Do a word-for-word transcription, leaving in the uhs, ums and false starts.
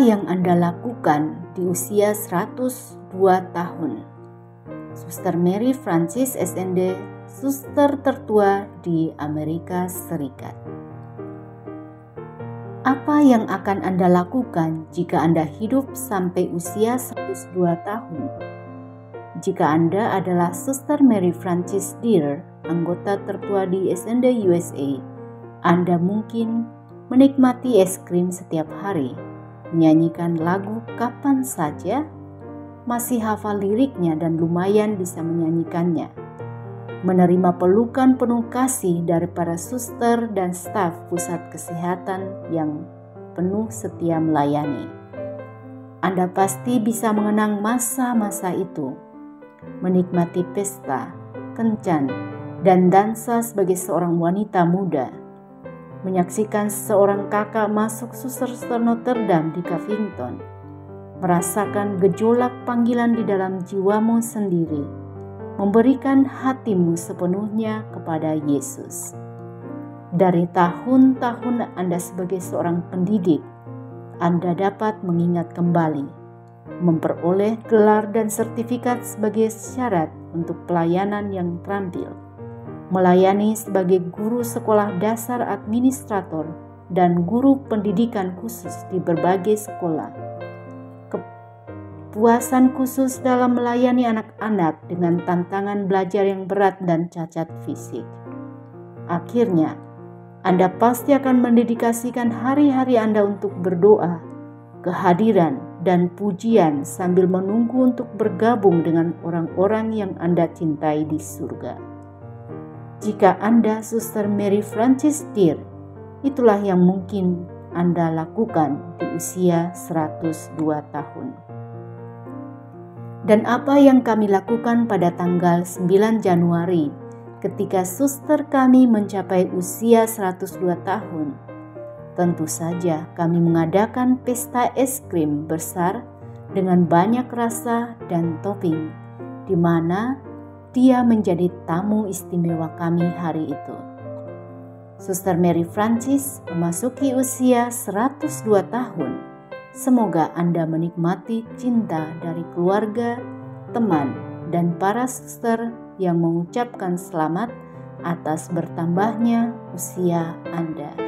yang Anda lakukan di usia seratus dua tahun? Suster Mary Francis S N D, suster tertua di Amerika Serikat. Apa yang akan Anda lakukan jika Anda hidup sampai usia seratus dua tahun? Jika Anda adalah Suster Mary Francis Dear, anggota tertua di S N D U S A, Anda mungkin menikmati es krim setiap hari, menyanyikan lagu kapan saja, masih hafal liriknya dan lumayan bisa menyanyikannya, menerima pelukan penuh kasih dari para suster dan staf pusat kesehatan yang penuh setia melayani. Anda pasti bisa mengenang masa-masa itu, menikmati pesta, kencan, dan dansa sebagai seorang wanita muda, menyaksikan seorang kakak masuk suster Notre Dame di Covington, merasakan gejolak panggilan di dalam jiwamu sendiri, memberikan hatimu sepenuhnya kepada Yesus. Dari tahun-tahun Anda sebagai seorang pendidik, Anda dapat mengingat kembali, memperoleh gelar dan sertifikat sebagai syarat untuk pelayanan yang terampil, melayani sebagai guru sekolah dasar administrator dan guru pendidikan khusus di berbagai sekolah. Kepuasan khusus dalam melayani anak-anak dengan tantangan belajar yang berat dan cacat fisik. Akhirnya, Anda pasti akan mendedikasikan hari-hari Anda untuk berdoa, kehadiran, dan pujian sambil menunggu untuk bergabung dengan orang-orang yang Anda cintai di surga. Jika Anda Suster Mary Francis Dear, itulah yang mungkin Anda lakukan di usia seratus dua tahun. Dan apa yang kami lakukan pada tanggal sembilan Januari ketika suster kami mencapai usia seratus dua tahun? Tentu saja kami mengadakan pesta es krim besar dengan banyak rasa dan topping, di mana dia menjadi tamu istimewa kami hari itu. Suster Mary Francis memasuki usia seratus dua tahun. Semoga Anda menikmati cinta dari keluarga, teman, dan para suster yang mengucapkan selamat atas bertambahnya usia Anda.